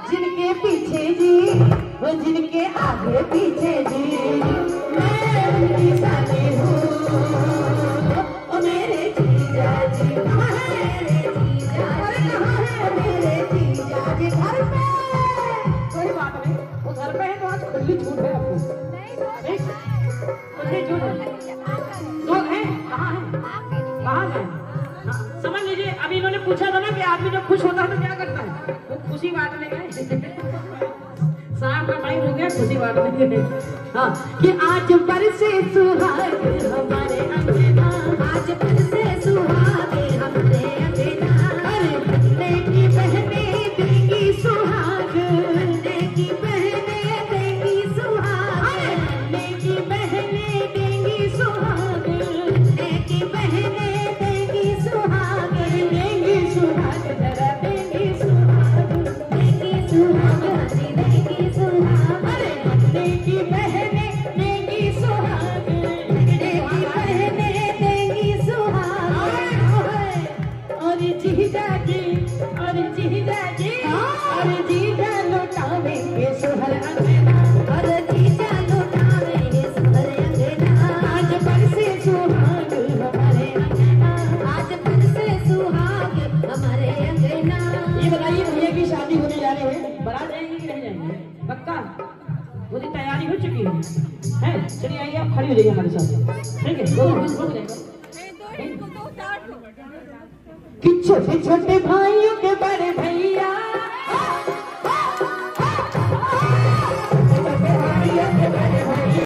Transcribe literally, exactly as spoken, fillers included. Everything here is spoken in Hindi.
जिनके पीछे जी वो जिनके आगे पीछे जी मैं उनकी साली हूँ। ओ मेरे जीजा जी कहाँ है मेरे जीजा जी कहाँ है मेरे जीजा जी घर पे। कोई बात नहीं वो घर पे है तो आज खुली छूट है आपको। खुली छूट तो है कहाँ है कहाँ है। समझ लीजिए अभी इन्होंने पूछा था ना कि आदमी जब खुश होता है तो क्या करता है वो खुशी बांटने गए। सांप का माइंड हो गया खुशी बांटने गए। हाँ कि आज बरसे सुहाग हमारे अंगना आज बरसे सुहाग हमारे अंगना अरे बनने की बहने देंगी सुहाग बनने की बहने देंगी सुहाग बनने की बहने देंगी सुहाग बनने की बहने देंगी सुहाग देंगी सुहाग जरा देंगी सुहाग देंगी सुहाग हंसी देंगी सुहाग अरे बनने की बहने देंगी सुहाग बनने की बहने देंगी सुहाग और जीजा जी और जीजा जी और जीजा लौटावेंगे सुहर अंगना और जीजा लौटावेंगे सुहर अंगना आज बरसे सुहाग हमारे अंगना आज बरसे सुहाग हमारे अंगना। ये बताइए भैया की शादी होने जा रही है बारात जाएंगे कि नहीं जाएंगे पक्का पूरी तैयारी हो चुकी है हैं। चलिए आइए आप खड़ी हो जाइए हमारे साथ ठीक है। दो मिनट रुक जाएगा कि छोटे छोटे भाइयों के बड़े